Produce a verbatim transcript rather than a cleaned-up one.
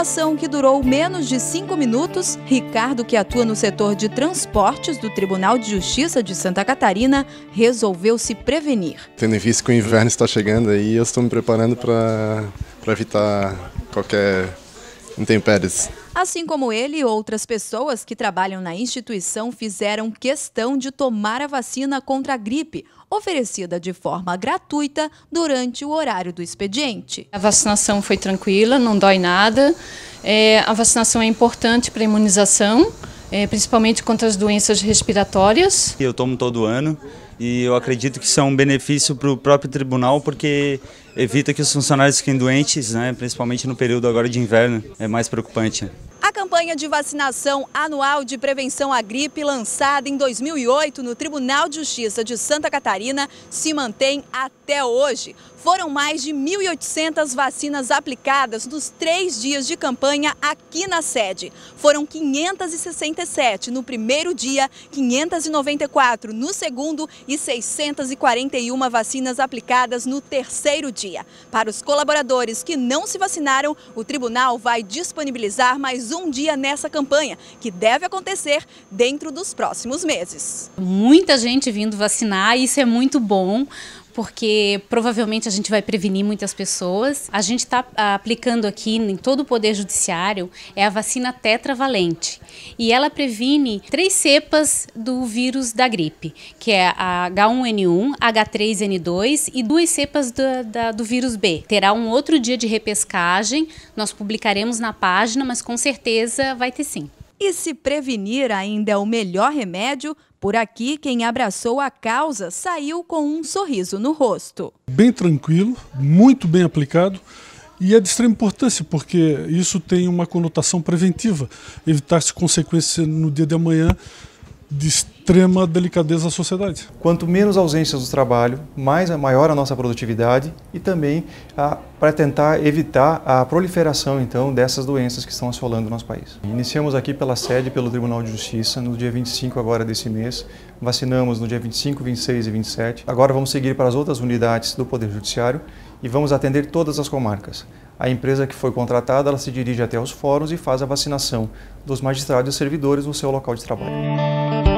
situação que durou menos de cinco minutos, Ricardo, que atua no setor de transportes do Tribunal de Justiça de Santa Catarina, resolveu se prevenir. Tendo em vista que o inverno está chegando aí, eu estou me preparando para para evitar qualquer intempéries. Assim como ele e outras pessoas que trabalham na instituição fizeram questão de tomar a vacina contra a gripe, oferecida de forma gratuita durante o horário do expediente. A vacinação foi tranquila, não dói nada. É, a vacinação é importante para a imunização, é, principalmente contra as doenças respiratórias. Eu tomo todo ano e eu acredito que isso é um benefício para o próprio tribunal, porque evita que os funcionários fiquem doentes, né, principalmente no período agora de inverno, é mais preocupante. A campanha de vacinação anual de prevenção à gripe, lançada em dois mil e oito no Tribunal de Justiça de Santa Catarina, se mantém até hoje. Foram mais de mil e oitocentas vacinas aplicadas nos três dias de campanha aqui na sede. Foram quinhentas e sessenta e sete no primeiro dia, quinhentas e noventa e quatro no segundo e seiscentas e quarenta e uma vacinas aplicadas no terceiro dia. Para os colaboradores que não se vacinaram, o tribunal vai disponibilizar mais um dia nessa campanha, que deve acontecer dentro dos próximos meses. Muita gente vindo vacinar, isso é muito bom, porque provavelmente a gente vai prevenir muitas pessoas. A gente está aplicando aqui em todo o Poder Judiciário é a vacina tetravalente. E ela previne três cepas do vírus da gripe, que é a H um N um, H três N dois e duas cepas do, da, do vírus B. Terá um outro dia de repescagem, nós publicaremos na página, mas com certeza vai ter sim. E se prevenir ainda é o melhor remédio, por aqui quem abraçou a causa saiu com um sorriso no rosto. Bem tranquilo, muito bem aplicado e é de extrema importância porque isso tem uma conotação preventiva, evitar-se consequências no dia de amanhã de extrema delicadeza à sociedade. Quanto menos ausências do trabalho, mais maior a nossa produtividade e também para tentar evitar a proliferação então dessas doenças que estão assolando o nosso país. Iniciamos aqui pela sede, pelo Tribunal de Justiça, no dia vinte e cinco agora desse mês, vacinamos no dia vinte e cinco, vinte e seis e vinte e sete. Agora vamos seguir para as outras unidades do Poder Judiciário e vamos atender todas as comarcas. A empresa que foi contratada, ela se dirige até os fóruns e faz a vacinação dos magistrados e servidores no seu local de trabalho.